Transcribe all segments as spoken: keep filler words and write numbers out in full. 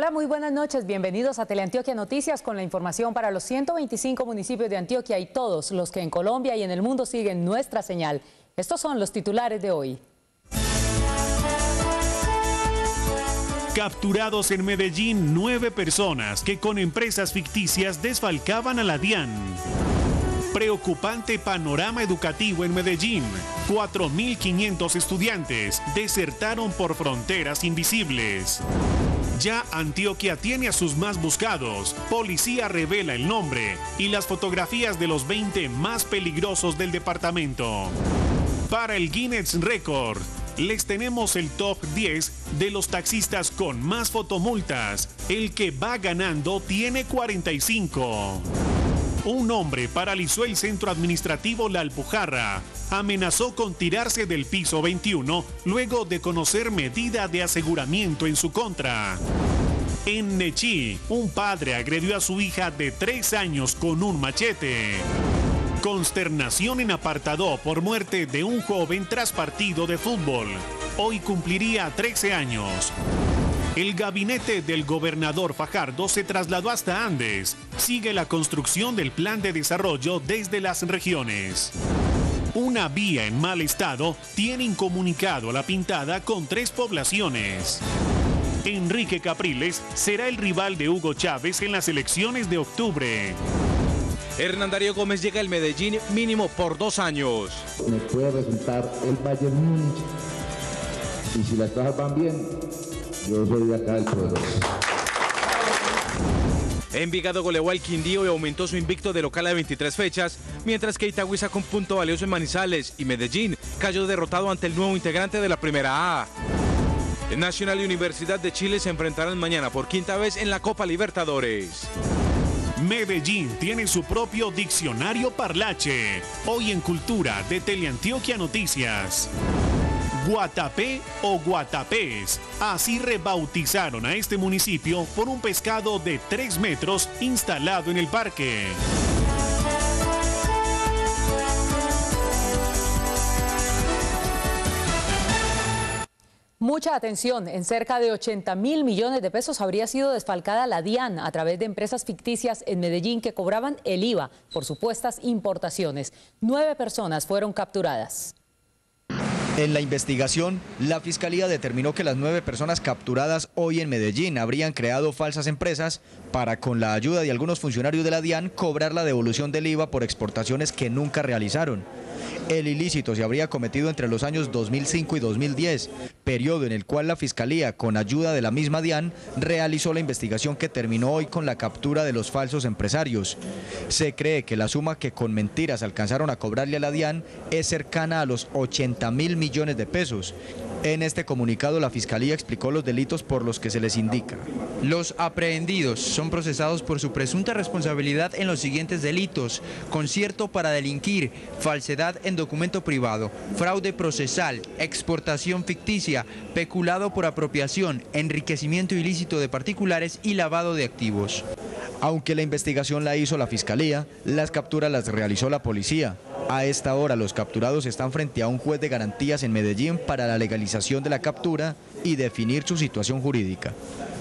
Hola, muy buenas noches. Bienvenidos a Teleantioquia Noticias con la información para los ciento veinticinco municipios de Antioquia y todos los que en Colombia y en el mundo siguen nuestra señal. Estos son los titulares de hoy. Capturados en Medellín nueve personas que con empresas ficticias desfalcaban a la DIAN. Preocupante panorama educativo en Medellín. cuatro mil quinientos estudiantes desertaron por fronteras invisibles. Ya Antioquia tiene a sus más buscados. Policía revela el nombre y las fotografías de los veinte más peligrosos del departamento. Para el Guinness Record, les tenemos el top diez de los taxistas con más fotomultas. El que va ganando tiene cuarenta y cinco. Un hombre paralizó el centro administrativo La Alpujarra. Amenazó con tirarse del piso veintiuno luego de conocer medida de aseguramiento en su contra. En Nechí, un padre agredió a su hija de tres años con un machete. Consternación en Apartadó por muerte de un joven tras partido de fútbol. Hoy cumpliría trece años. El gabinete del gobernador Fajardo se trasladó hasta Andes. Sigue la construcción del plan de desarrollo desde las regiones. Una vía en mal estado tiene incomunicado a La Pintada con tres poblaciones. Enrique Capriles será el rival de Hugo Chávez en las elecciones de octubre. Hernán Darío Gómez llega al Medellín mínimo por dos años. Me puede resultar el Bayern Múnich. Y si las cosas van bien, yo soy de acá del pueblo. Envigado goleó al Quindío y aumentó su invicto de local a veintitrés fechas, mientras que Itagüí sacó un punto valioso en Manizales y Medellín cayó derrotado ante el nuevo integrante de la Primera A. El Nacional y Universidad de Chile se enfrentarán mañana por quinta vez en la Copa Libertadores. Medellín tiene su propio diccionario parlache. Hoy en Cultura de Teleantioquia Noticias. Guatapé o Guatapés, así rebautizaron a este municipio por un pescado de tres metros instalado en el parque. Mucha atención, en cerca de ochenta mil millones de pesos habría sido desfalcada la DIAN a través de empresas ficticias en Medellín que cobraban el I V A por supuestas importaciones. Nueve personas fueron capturadas. En la investigación, la Fiscalía determinó que las nueve personas capturadas hoy en Medellín habrían creado falsas empresas para, con la ayuda de algunos funcionarios de la DIAN, cobrar la devolución del I V A por exportaciones que nunca realizaron. El ilícito se habría cometido entre los años dos mil cinco y dos mil diez, periodo en el cual la Fiscalía, con ayuda de la misma DIAN, realizó la investigación que terminó hoy con la captura de los falsos empresarios. Se cree que la suma que con mentiras alcanzaron a cobrarle a la DIAN es cercana a los ochenta mil millones de pesos. En este comunicado, la Fiscalía explicó los delitos por los que se les indica. Los aprehendidos son procesados por su presunta responsabilidad en los siguientes delitos: concierto para delinquir, falsedad en documento privado, fraude procesal, exportación ficticia, peculado por apropiación, enriquecimiento ilícito de particulares y lavado de activos. Aunque la investigación la hizo la Fiscalía, las capturas las realizó la policía. A esta hora los capturados están frente a un juez de garantías en Medellín para la legalización de la captura y definir su situación jurídica.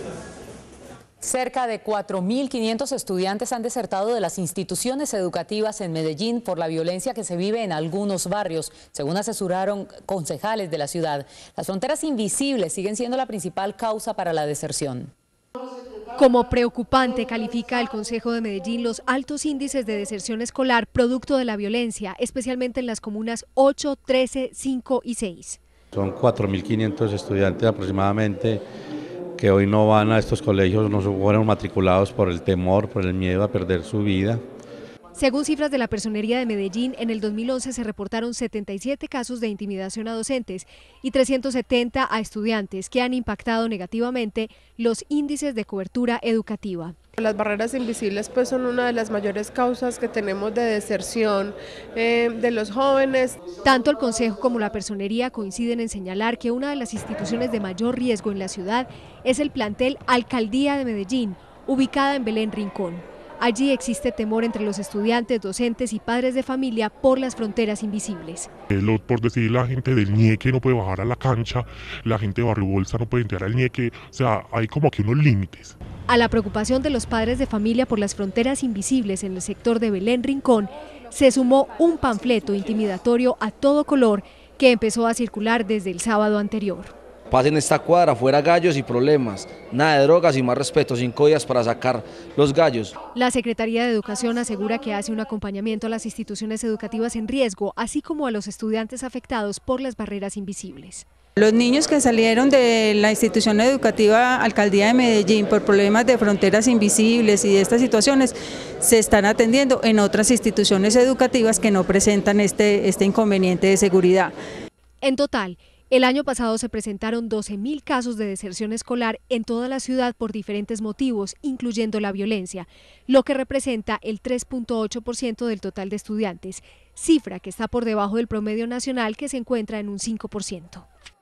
Cerca de cuatro mil quinientos estudiantes han desertado de las instituciones educativas en Medellín por la violencia que se vive en algunos barrios, según asesoraron concejales de la ciudad. Las fronteras invisibles siguen siendo la principal causa para la deserción. Como preocupante califica el Consejo de Medellín los altos índices de deserción escolar producto de la violencia, especialmente en las comunas ocho, trece, cinco y seis. Son cuatro mil quinientos estudiantes aproximadamente que hoy no van a estos colegios, no fueron matriculados por el temor, por el miedo a perder su vida. Según cifras de la Personería de Medellín, en el dos mil once se reportaron setenta y siete casos de intimidación a docentes y trescientos setenta a estudiantes que han impactado negativamente los índices de cobertura educativa. Las barreras invisibles pues son una de las mayores causas que tenemos de deserción eh, de los jóvenes. Tanto el Consejo como la Personería coinciden en señalar que una de las instituciones de mayor riesgo en la ciudad es el plantel Alcaldía de Medellín, ubicada en Belén Rincón. Allí existe temor entre los estudiantes, docentes y padres de familia por las fronteras invisibles. Por decir, la gente del Ñeque no puede bajar a la cancha, la gente de Barrio Bolsa no puede entrar al Ñeque, o sea, hay como que unos límites. A la preocupación de los padres de familia por las fronteras invisibles en el sector de Belén Rincón, se sumó un panfleto intimidatorio a todo color que empezó a circular desde el sábado anterior. Pasen esta cuadra, fuera gallos y problemas, nada de drogas y más respeto, cinco días para sacar los gallos. La Secretaría de Educación asegura que hace un acompañamiento a las instituciones educativas en riesgo, así como a los estudiantes afectados por las barreras invisibles. Los niños que salieron de la institución educativa Alcaldía de Medellín por problemas de fronteras invisibles y de estas situaciones se están atendiendo en otras instituciones educativas que no presentan este, este inconveniente de seguridad. En total, el año pasado se presentaron doce mil casos de deserción escolar en toda la ciudad por diferentes motivos, incluyendo la violencia, lo que representa el tres punto ocho por ciento del total de estudiantes, cifra que está por debajo del promedio nacional que se encuentra en un cinco por ciento.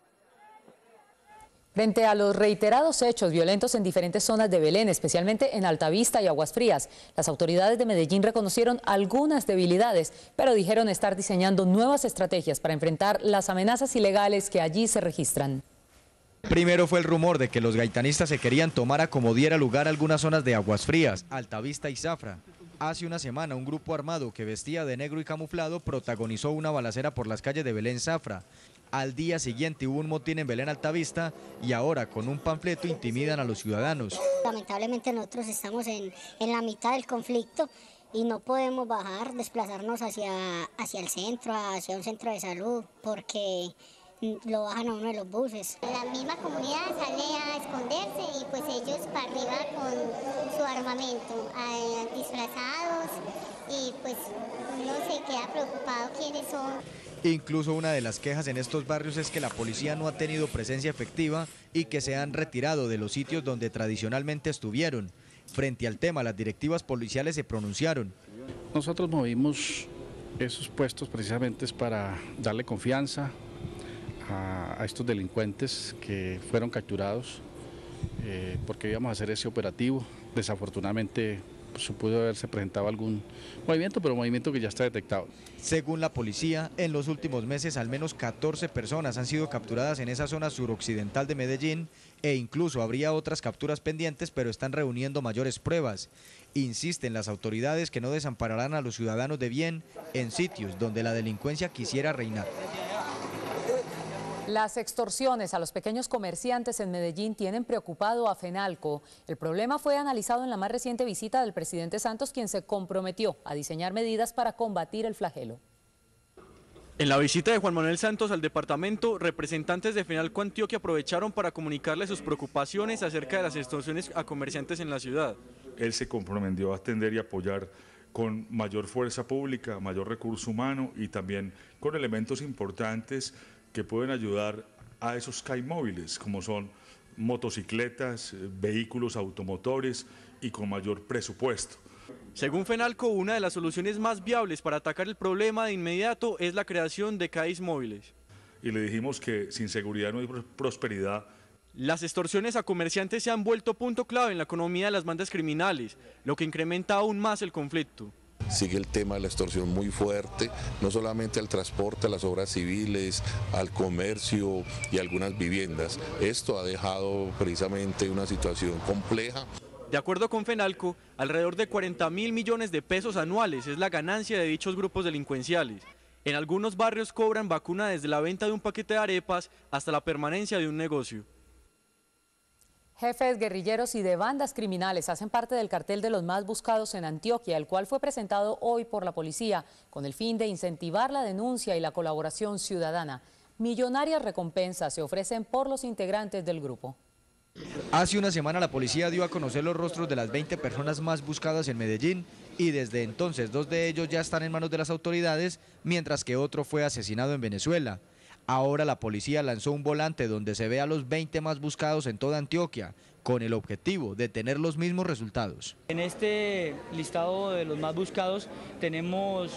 Frente a los reiterados hechos violentos en diferentes zonas de Belén, especialmente en Altavista y Aguas Frías, las autoridades de Medellín reconocieron algunas debilidades, pero dijeron estar diseñando nuevas estrategias para enfrentar las amenazas ilegales que allí se registran. Primero fue el rumor de que los gaitanistas se querían tomar a como diera lugar algunas zonas de Aguas Frías, Altavista y Zafra. Hace una semana un grupo armado que vestía de negro y camuflado protagonizó una balacera por las calles de Belén Zafra. Al día siguiente hubo un motín en Belén Altavista y ahora con un panfleto intimidan a los ciudadanos. Lamentablemente nosotros estamos en, en la mitad del conflicto y no podemos bajar, desplazarnos hacia, hacia el centro, hacia un centro de salud, porque lo bajan a uno de los buses. La misma comunidad sale a esconderse y pues ellos para arriba con su armamento, eh, disfrazados, y pues uno se queda preocupado quiénes son. Incluso una de las quejas en estos barrios es que la policía no ha tenido presencia efectiva y que se han retirado de los sitios donde tradicionalmente estuvieron. Frente al tema, las directivas policiales se pronunciaron. Nosotros movimos esos puestos precisamente para darle confianza a, a estos delincuentes que fueron capturados, eh, porque íbamos a hacer ese operativo. Desafortunadamente pues, pudo haberse presentado algún movimiento, pero un movimiento que ya está detectado. Según la policía, en los últimos meses al menos catorce personas han sido capturadas en esa zona suroccidental de Medellín e incluso habría otras capturas pendientes, pero están reuniendo mayores pruebas. Insisten las autoridades que no desampararán a los ciudadanos de bien en sitios donde la delincuencia quisiera reinar. Las extorsiones a los pequeños comerciantes en Medellín tienen preocupado a FENALCO. El problema fue analizado en la más reciente visita del presidente Santos, quien se comprometió a diseñar medidas para combatir el flagelo. En la visita de Juan Manuel Santos al departamento, representantes de FENALCO Antioquia aprovecharon para comunicarle sus preocupaciones acerca de las extorsiones a comerciantes en la ciudad. Él se comprometió a atender y apoyar con mayor fuerza pública, mayor recurso humano y también con elementos importantes que pueden ayudar a esos C A I móviles, como son motocicletas, vehículos automotores y con mayor presupuesto. Según FENALCO, una de las soluciones más viables para atacar el problema de inmediato es la creación de C A Is móviles. Y le dijimos que sin seguridad no hay prosperidad. Las extorsiones a comerciantes se han vuelto punto clave en la economía de las bandas criminales, lo que incrementa aún más el conflicto. Sigue el tema de la extorsión muy fuerte, no solamente al transporte, a las obras civiles, al comercio y algunas viviendas. Esto ha dejado precisamente una situación compleja. De acuerdo con FENALCO, alrededor de cuarenta mil millones de pesos anuales es la ganancia de dichos grupos delincuenciales. En algunos barrios cobran vacuna desde la venta de un paquete de arepas hasta la permanencia de un negocio. Jefes guerrilleros y de bandas criminales hacen parte del cartel de los más buscados en Antioquia, el cual fue presentado hoy por la policía con el fin de incentivar la denuncia y la colaboración ciudadana. Millonarias recompensas se ofrecen por los integrantes del grupo. Hace una semana la policía dio a conocer los rostros de las veinte personas más buscadas en Medellín y desde entonces dos de ellos ya están en manos de las autoridades, mientras que otro fue asesinado en Venezuela. Ahora la policía lanzó un volante donde se ve a los veinte más buscados en toda Antioquia, con el objetivo de tener los mismos resultados. En este listado de los más buscados tenemos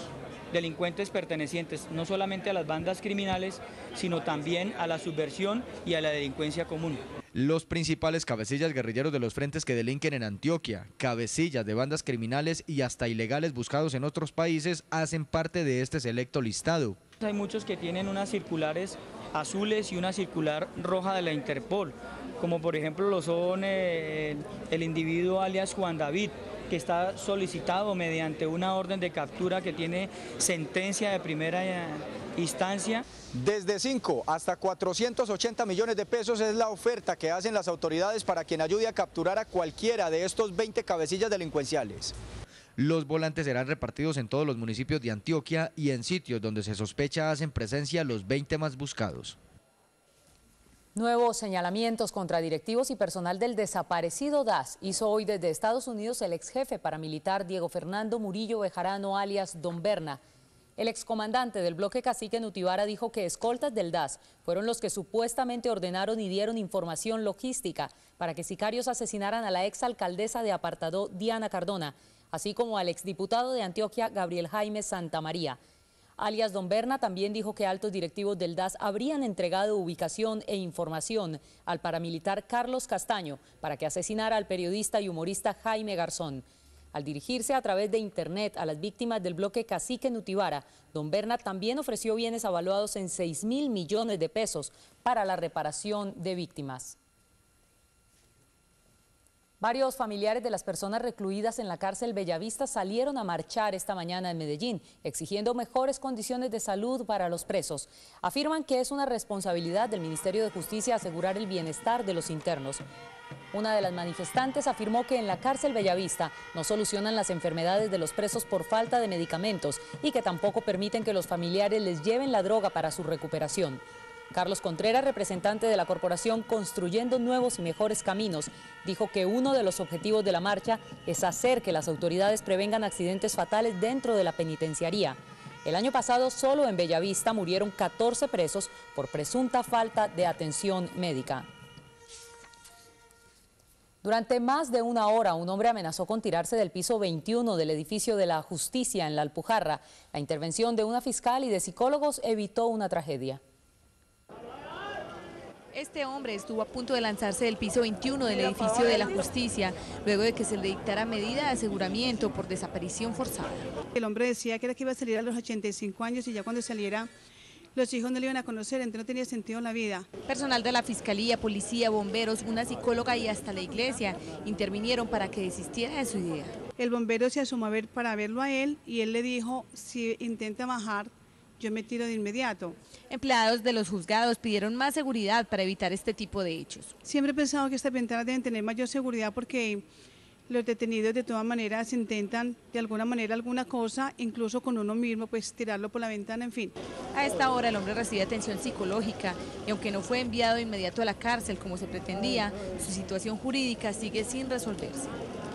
delincuentes pertenecientes no solamente a las bandas criminales, sino también a la subversión y a la delincuencia común. Los principales cabecillas guerrilleros de los frentes que delinquen en Antioquia, cabecillas de bandas criminales y hasta ilegales buscados en otros países hacen parte de este selecto listado. Hay muchos que tienen unas circulares azules y una circular roja de la Interpol, como por ejemplo lo son eh, el individuo alias Juan David, que está solicitado mediante una orden de captura que tiene sentencia de primera instancia. Desde cinco hasta cuatrocientos ochenta millones de pesos es la oferta que hacen las autoridades para quien ayude a capturar a cualquiera de estos veinte cabecillas delincuenciales. Los volantes serán repartidos en todos los municipios de Antioquia y en sitios donde se sospecha hacen presencia los veinte más buscados. Nuevos señalamientos contra directivos y personal del desaparecido D A S hizo hoy desde Estados Unidos el ex jefe paramilitar Diego Fernando Murillo Bejarano, alias Don Berna. El excomandante del bloque Cacique Nutibara dijo que escoltas del D A S fueron los que supuestamente ordenaron y dieron información logística para que sicarios asesinaran a la exalcaldesa de Apartadó, Diana Cardona, así como al exdiputado de Antioquia, Gabriel Jaime Santamaría. Alias Don Berna también dijo que altos directivos del D A S habrían entregado ubicación e información al paramilitar Carlos Castaño para que asesinara al periodista y humorista Jaime Garzón. Al dirigirse a través de internet a las víctimas del bloque Cacique Nutibara, Don Berna también ofreció bienes avaluados en seis mil millones de pesos para la reparación de víctimas. Varios familiares de las personas recluidas en la cárcel Bellavista salieron a marchar esta mañana en Medellín, exigiendo mejores condiciones de salud para los presos. Afirman que es una responsabilidad del Ministerio de Justicia asegurar el bienestar de los internos. Una de las manifestantes afirmó que en la cárcel Bellavista no solucionan las enfermedades de los presos por falta de medicamentos y que tampoco permiten que los familiares les lleven la droga para su recuperación. Carlos Contreras, representante de la corporación Construyendo Nuevos y Mejores Caminos, dijo que uno de los objetivos de la marcha es hacer que las autoridades prevengan accidentes fatales dentro de la penitenciaría. El año pasado, solo en Bellavista murieron catorce presos por presunta falta de atención médica. Durante más de una hora, un hombre amenazó con tirarse del piso veintiuno del edificio de la Justicia en La Alpujarra. La intervención de una fiscal y de psicólogos evitó una tragedia. Este hombre estuvo a punto de lanzarse del piso veintiuno del edificio de la Justicia, luego de que se le dictara medida de aseguramiento por desaparición forzada. El hombre decía que era que iba a salir a los ochenta y cinco años y ya cuando saliera los hijos no le iban a conocer, entonces no tenía sentido la vida. Personal de la Fiscalía, policía, bomberos, una psicóloga y hasta la iglesia intervinieron para que desistiera de su idea. El bombero se asomó a ver para verlo a él y él le dijo, si intenta bajar, yo me tiro de inmediato. Empleados de los juzgados pidieron más seguridad para evitar este tipo de hechos. Siempre he pensado que estas ventanas deben tener mayor seguridad porque los detenidos de todas maneras intentan de alguna manera alguna cosa, incluso con uno mismo, pues tirarlo por la ventana, en fin. A esta hora el hombre recibe atención psicológica y aunque no fue enviado de inmediato a la cárcel como se pretendía, su situación jurídica sigue sin resolverse.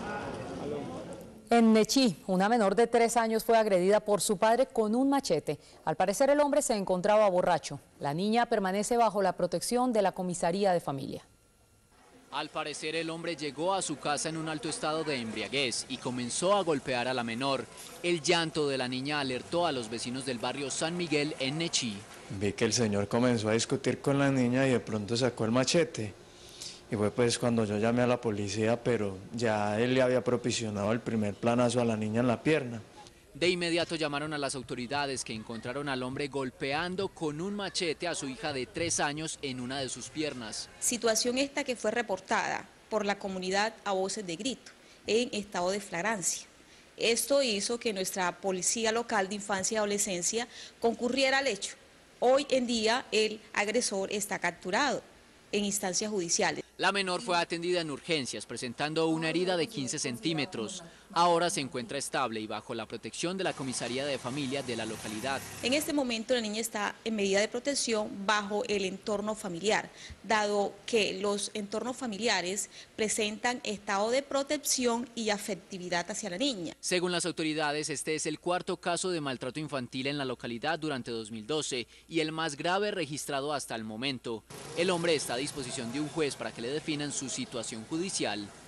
En Nechí, una menor de tres años fue agredida por su padre con un machete. Al parecer el hombre se encontraba borracho. La niña permanece bajo la protección de la comisaría de familia. Al parecer el hombre llegó a su casa en un alto estado de embriaguez y comenzó a golpear a la menor. El llanto de la niña alertó a los vecinos del barrio San Miguel en Nechí. Vi que el señor comenzó a discutir con la niña y de pronto sacó el machete. Y fue pues cuando yo llamé a la policía, pero ya él le había proporcionado el primer planazo a la niña en la pierna. De inmediato llamaron a las autoridades que encontraron al hombre golpeando con un machete a su hija de tres años en una de sus piernas. Situación esta que fue reportada por la comunidad a voces de grito, en estado de flagrancia. Esto hizo que nuestra Policía Local de Infancia y Adolescencia concurriera al hecho. Hoy en día el agresor está capturado en instancias judiciales. La menor fue atendida en urgencias presentando una herida de quince centímetros. Ahora se encuentra estable y bajo la protección de la comisaría de familia de la localidad. En este momento la niña está en medida de protección bajo el entorno familiar, dado que los entornos familiares presentan estado de protección y afectividad hacia la niña. Según las autoridades, este es el cuarto caso de maltrato infantil en la localidad durante dos mil doce y el más grave registrado hasta el momento. El hombre está a disposición de un juez para que le definan su situación judicial.